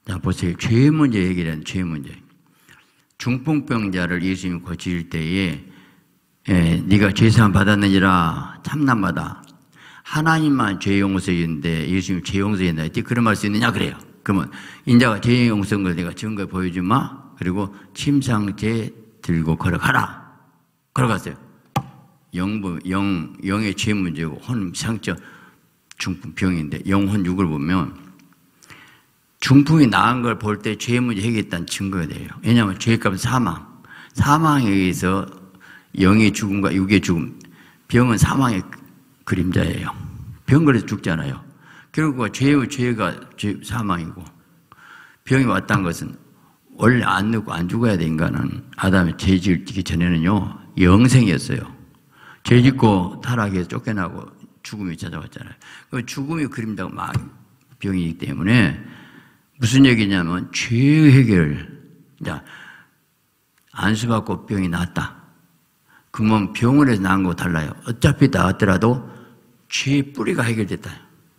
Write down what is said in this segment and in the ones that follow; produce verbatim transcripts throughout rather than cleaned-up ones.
자, 보세요. 죄 문제 얘기라는 죄 문제. 중풍병자를 예수님이 고칠 때에 예, 네가 죄사함 받았느니라 참남받아. 하나님만 죄 용서인데 예수님이 죄 용서했나 했더니 그런 말 수 있느냐 그래요. 그러면 인자가 죄 용서인 걸 내가 증거 보여주마. 그리고 침상제 들고 걸어가라. 걸어갔어요. 영부, 영, 영의 죄 문제고 혼 상처 중풍병인데 영혼 육을 보면 중풍이 나은 걸 볼 때 죄 문제 해결했다는 증거가 돼요. 왜냐하면 죄값은 사망. 사망에 의해서 영의 죽음과 육의 죽음. 병은 사망의 그림자예요. 병 걸려서 죽잖아요. 결국 죄의 죄가 죄, 사망이고 병이 왔다는 것은 원래 안 늙고 안 죽어야 돼. 인간은 아담이 죄 짓기 전에는요 영생이었어요. 죄 짓고 타락해서 쫓겨나고 죽음이 찾아왔잖아요. 그 죽음의 그림자가 막 병이기 때문에 무슨 얘기냐면 죄 해결. 자, 안수받고 병이 낫다. 그러면 병원에서 나은 거 달라요. 어차피 나았더라도 죄의 뿌리가 해결됐다.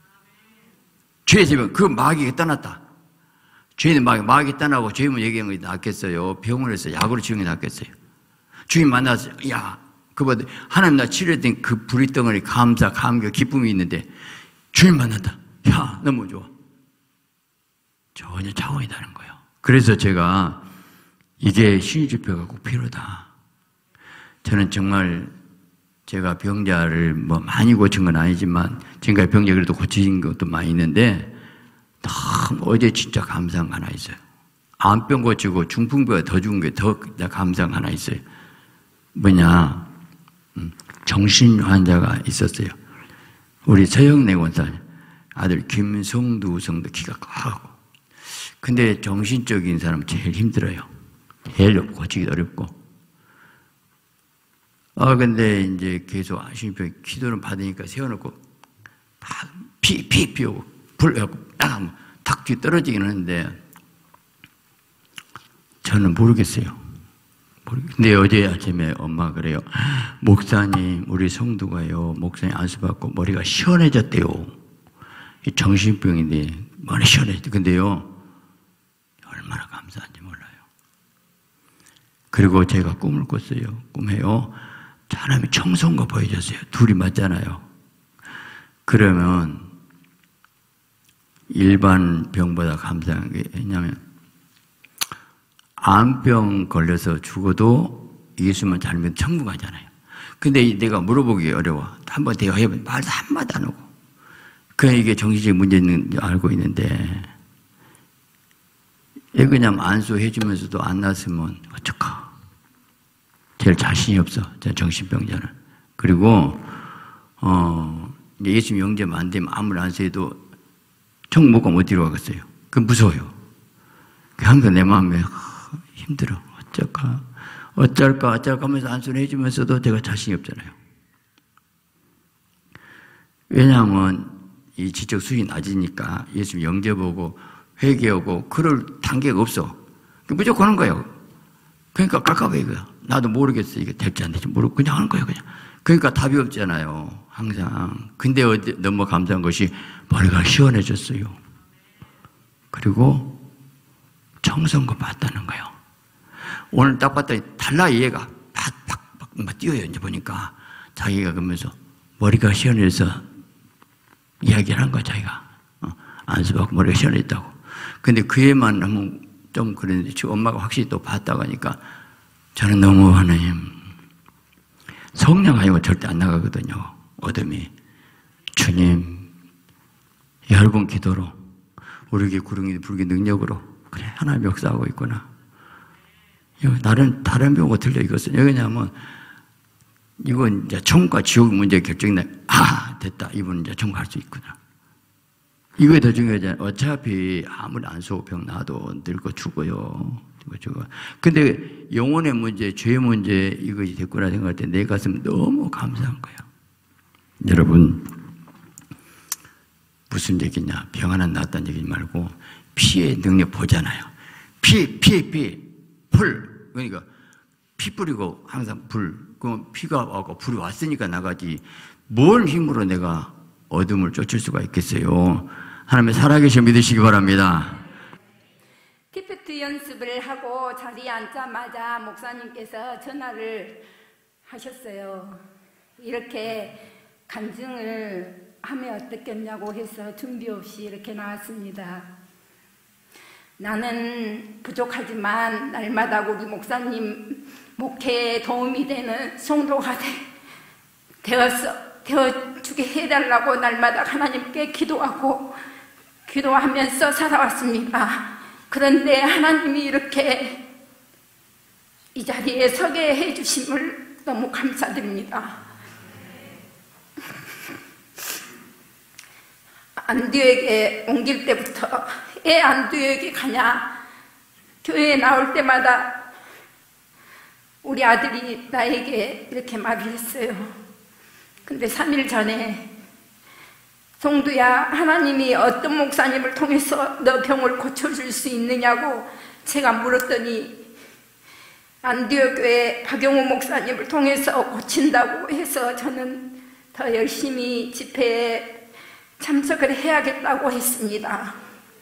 죄에서 그 마귀가 떠났다. 죄는 마귀, 마귀 떠나고 죄면 얘기한 게 낫겠어요. 병원에서 약으로 치는 게 낫겠어요. 주인 만나서 야, 그보다 하나님 나 치료했더니 그 부리덩어리 감사, 감격, 기쁨이 있는데 주인 만난다. 야, 너무 좋아. 전혀 차원이 다른 거예요. 그래서 제가 이게 신유주표가 꼭 필요하다. 저는 정말 제가 병자를 뭐 많이 고친 건 아니지만 지금까지 병자 그래도 고친 것도 많이 있는데 너무 어제 진짜 감사한 거 하나 있어요. 암병 고치고 중풍병 더 죽은 게 더 감사한 거 하나 있어요. 뭐냐, 정신 환자가 있었어요. 우리 서영래 원사 아들 김성두 성도 키가 크고. 근데 정신적인 사람은 제일 힘들어요. 제일 고치기 어렵고. 아, 근데 이제 계속 신유병 기도를 받으니까 세워놓고 피, 피, 피 오고 불 해갖고 딱 하면 탁 뒤 떨어지긴 하는데 저는 모르겠어요. 근데 어제 아침에 엄마가 그래요. 목사님, 우리 성도가요, 목사님 안수받고 머리가 시원해졌대요. 정신병인데 머리 시원해졌대. 근데요, 얼마나 감사한지 몰라요. 그리고 제가 꿈을 꿨어요. 꿈에요, 하나님이 청소한 거 보여줬어요. 둘이 맞잖아요. 그러면 일반 병보다 감사한 게 왜냐면 암병 걸려서 죽어도 예수만 잘 믿으면 천국 가잖아요. 근데 내가 물어보기 어려워. 한번 대화해보면 말도 한마디 안 하고. 그냥 이게 정신적 문제 있는 줄 알고 있는데 얘 그냥 안수해주면서도 안 났으면 어떡하. 제일 자신이 없어. 정신병자는. 그리고 어, 예수님 영접 안 되면 아무리 안수해도 천국 못 가면 어디로 가겠어요? 그 무서워요. 항상 내 마음에 힘들어. 어쩔까? 어쩔까? 어쩔까 하면서 안수를 해주면서도 제가 자신이 없잖아요. 왜냐하면 이 지적 수준이 낮으니까 예수님 영접하고 회개하고 그럴 단계가 없어. 무조건 하는 거예요. 그러니까 깝깝해 이거야. 나도 모르겠어. 이게 될지 안 될지 모르고 그냥 하는 거예요. 그냥. 그러니까 답이 없잖아요. 항상. 근데 어디, 너무 감사한 것이 머리가 시원해졌어요. 그리고 청성거 봤다는 거예요. 오늘 딱 봤더니 달라 얘가 팍팍팍 막 뛰어요. 이제 보니까 자기가 그러면서 머리가 시원해서 이야기를 한 거야. 자기가 어, 안수받고 머리가 시원했다고. 근데 그 애만 하면 좀 그랬는데 지금 엄마가 확실히 또 봤다고 하니까 저는 너무 하나님 성령 아니면 절대 안 나가거든요. 어둠이. 주님 얇은 기도로 우리에게 구름이 불기 능력으로 그래 하나님 역사하고 있구나. 다른 다른 병과 틀려 이것은 왜냐하면 이건 이제 천국과 지옥 문제 결정이 나. 아 됐다. 이분은 이제 천국 갈 수 있구나. 이거에 더 중요하잖아요. 어차피 아무리 안수 병 나도 늙고 죽어요. 죽어. 근데 영혼의 문제, 죄의 문제 이것이 됐구나 생각할 때 내 가슴 너무 감사한 거예요. 여러분 무슨 얘기냐? 병 하나 났다는 얘기 말고 피의 능력 보잖아요. 피, 피, 피, 불. 그러니까 피 뿌리고 항상 불. 그럼 피가 와고 불이 왔으니까 나가지. 뭘 힘으로 내가 어둠을 쫓을 수가 있겠어요? 하나님의 살아계신 믿으시기 바랍니다. 티프트 연습을 하고 자리에 앉자마자 목사님께서 전화를 하셨어요. 이렇게 간증을 하면 어떻겠냐고 해서 준비 없이 이렇게 나왔습니다. 나는 부족하지만 날마다 우리 목사님 목회에 도움이 되는 성도가 되, 되어서, 되어주게 해달라고 날마다 하나님께 기도하고 기도하면서 살아왔습니다. 그런데 하나님이 이렇게 이 자리에 서게 해주심을 너무 감사드립니다. 안디옥에 옮길 때부터 애 안디옥에 가냐, 교회에 나올 때마다 우리 아들이 나에게 이렇게 말을 했어요. 근데 삼 일 전에 성두야, 하나님이 어떤 목사님을 통해서 너 병을 고쳐줄 수 있느냐고 제가 물었더니 안디옥 교회 박용우 목사님을 통해서 고친다고 해서 저는 더 열심히 집회에 참석을 해야겠다고 했습니다.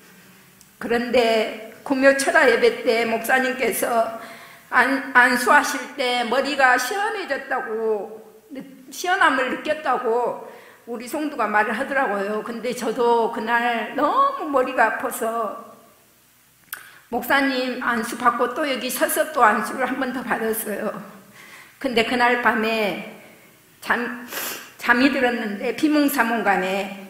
그런데 금요철야 예배 때 목사님께서 안, 안수하실 때 머리가 시원해졌다고, 시원함을 느꼈다고 우리 성도가 말을 하더라고요. 근데 저도 그날 너무 머리가 아파서 목사님 안수 받고 또 여기 서서 또 안수를 한 번 더 받았어요. 근데 그날 밤에 잠, 잠이 들었는데 비몽사몽간에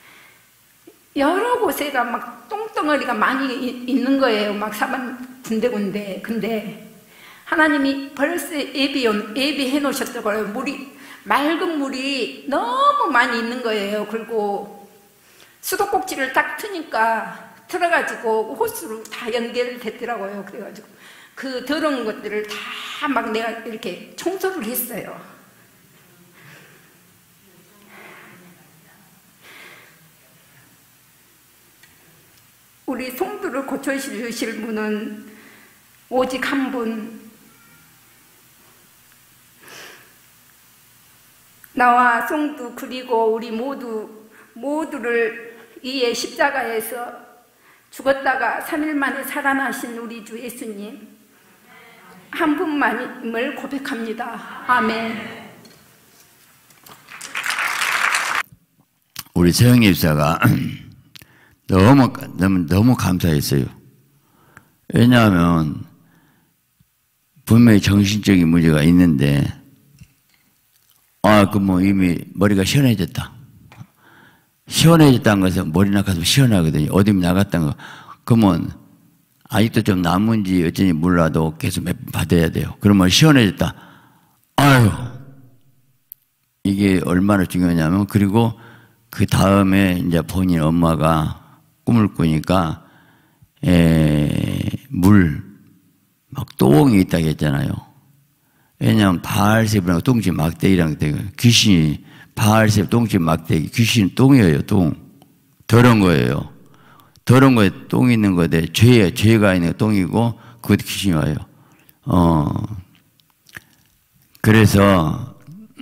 여러 곳에가 막 똥덩어리가 많이 있는 거예요. 막 사방 군데군데. 근데 하나님이 벌써 예비, 예비해 놓으셨더라고요. 물이, 맑은 물이 너무 많이 있는 거예요. 그리고 수도꼭지를 딱 트니까 틀어가지고 호스로 다 연결됐더라고요. 그래가지고 그 더러운 것들을 다 막 내가 이렇게 청소를 했어요. 우리 성도를 고쳐주실 분은 오직 한 분, 나와 성도 그리고 우리 모두 모두를 이에 십자가에서 죽었다가 삼 일 만에 살아나신 우리 주 예수님 한 분만임을 고백합니다. 아멘. 우리 서영 집사가 너무 너무 너무 감사했어요. 왜냐하면 분명히 정신적인 문제가 있는데, 아, 그 뭐 이미 머리가 시원해졌다. 시원해졌다는 것은 머리나 가서 시원하거든요. 어디 나갔다는 거. 그러면 아직도 좀 남은지 어쩐지 몰라도 계속 몇 번 받아야 돼요. 그러면 시원해졌다. 아유, 이게 얼마나 중요하냐면, 그리고 그 다음에 이제 본인 엄마가 꿈을 꾸니까 에, 물, 막 똥이 있다고 했잖아요. 왜냐하면 바알세부랑 똥집 막대기랑 되고, 귀신이 바알세 똥집 막대기, 귀신은 똥이에요. 똥. 더러운 거예요. 더러운 거에 똥이 있는 거데, 죄에 죄가 있는 똥이고 그것도 귀신이 와요. 어 그래서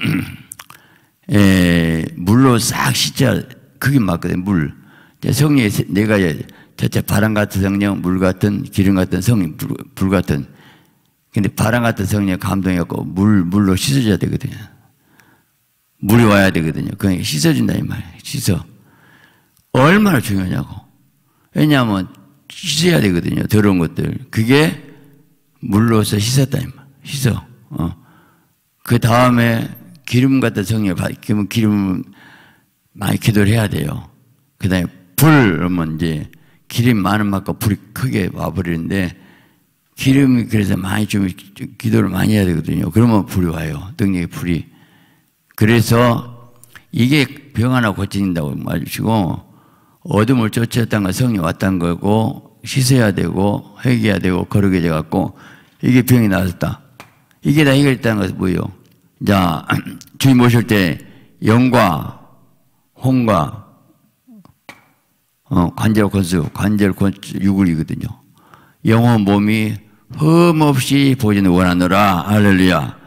에, 물로 싹 씻자. 그게 맞거든. 물. 성령이 내가 저체 바람 같은 성령, 물 같은, 기름 같은 성령, 불, 불 같은. 근데 바람 같은 성령 감동해갖고 물, 물로 씻어줘야 되거든요. 물이 와야 되거든요. 그냥 씻어준다, 이 말이에요. 씻어. 얼마나 중요하냐고. 왜냐하면 씻어야 되거든요. 더러운 것들. 그게 물로서 씻었다, 이 말. 씻어. 어. 그 다음에 기름 같은 성령, 기름, 기름 많이 기도를 해야 돼요. 그 다음에 불, 그러면 이제 기름 많은 만큼 불이 크게 와버리는데, 기름이 그래서 많이 좀 기도를 많이 해야 되거든요. 그러면 불이 와요. 능력의 불이. 그래서 이게 병 하나 고친다고 말해주시고, 어둠을 쫓았다는 건 성령 왔다는 거고, 씻어야 되고, 회개해야 되고, 거룩해야 돼갖고, 이게 병이 나왔다. 이게 다 해결됐다는 것은 뭐예요? 자, 주님 오실 때 영과 혼과 어, 관절 권수, 관절 권수 육을이거든요. 영혼 몸이 흠없이 보존을 원하노라. 할렐루야.